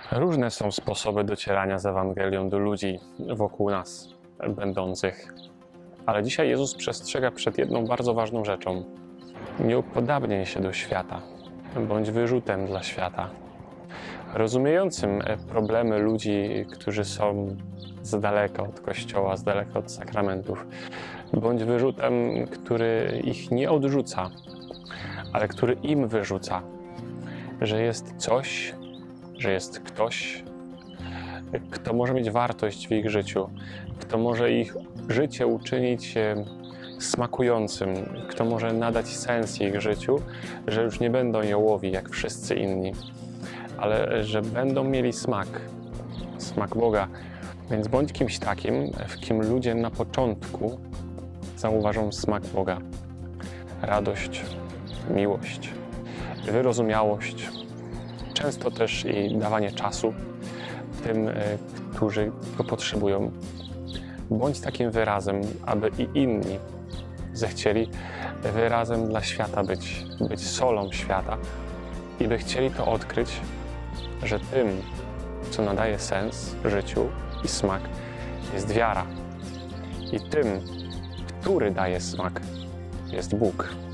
Różne są sposoby docierania z Ewangelią do ludzi wokół nas będących. Ale dzisiaj Jezus przestrzega przed jedną bardzo ważną rzeczą. Nie upodabniaj się do świata, bądź wyrzutem dla świata. Rozumiejącym problemy ludzi, którzy są z daleka od Kościoła, z daleka od sakramentów, bądź wyrzutem, który ich nie odrzuca, ale który im wyrzuca, że jest coś, że jest ktoś, kto może mieć wartość w ich życiu, kto może ich życie uczynić smakującym, kto może nadać sens ich życiu, że już nie będą jałowi jak wszyscy inni, ale że będą mieli smak Boga. Więc bądź kimś takim, w kim ludzie na początku zauważą smak Boga. Radość, miłość, wyrozumiałość, często też i dawanie czasu tym, którzy go potrzebują. Bądź takim wyrazem, aby i inni zechcieli wyrazem dla świata być solą świata i by chcieli to odkryć, że tym, co nadaje sens życiu i smak, jest wiara. I tym, który daje smak, jest Bóg.